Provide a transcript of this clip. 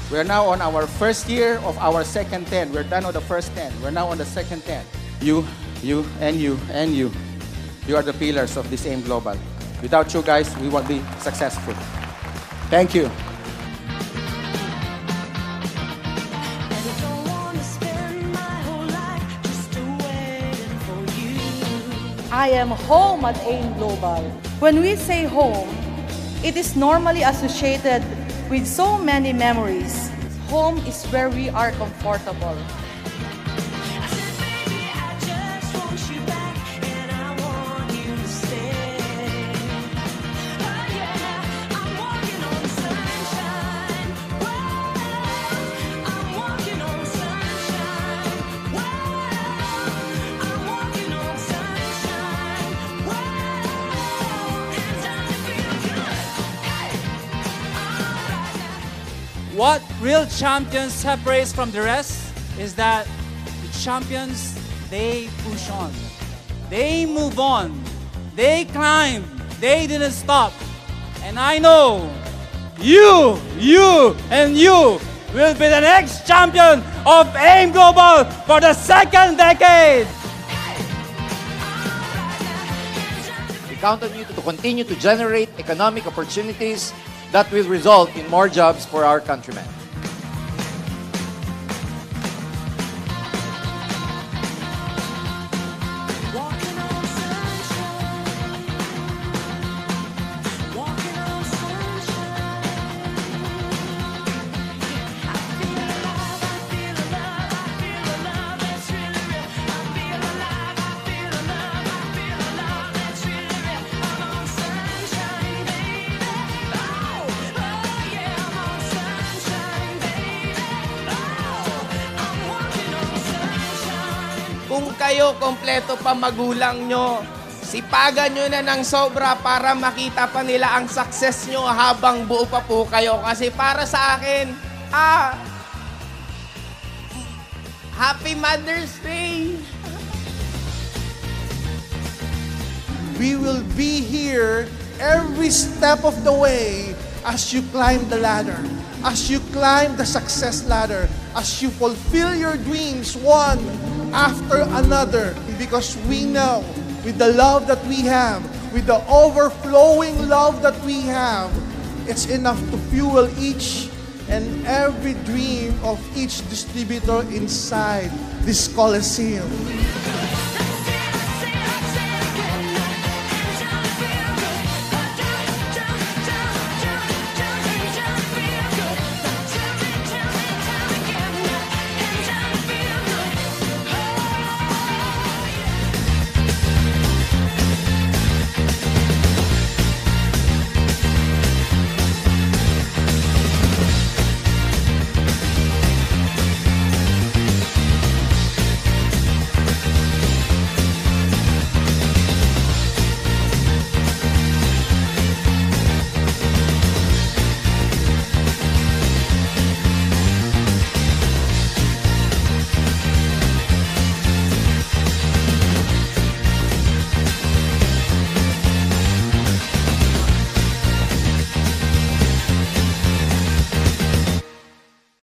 We're now on our first year of our second 10. We're done with the first 10. We're now on the second 10. You, and you, and you. You are the pillars of this AIM Global. Without you guys, we won't be successful. Thank you. I am home at AIM Global. When we say home, it is normally associated with so many memories. Home is where we are comfortable. What real champions separates from the rest is that the champions, they push on. They move on. They climb. They didn't stop. And I know you, and you will be the next champion of AIM Global for the second decade. We count on you to continue to generate economic opportunities that will result in more jobs for our countrymen. Kung kayo kompleto pa magulang nyo, sipagan nyo na ng sobra para makita pa nila ang success nyo habang buo pa po kayo. Kasi para sa akin, Happy Mother's Day! We will be here every step of the way as you climb the ladder, as you climb the success ladder, as you fulfill your dreams one after another, because we know with the love that we have, with the overflowing love that we have, it's enough to fuel each and every dream of each distributor inside this Coliseum.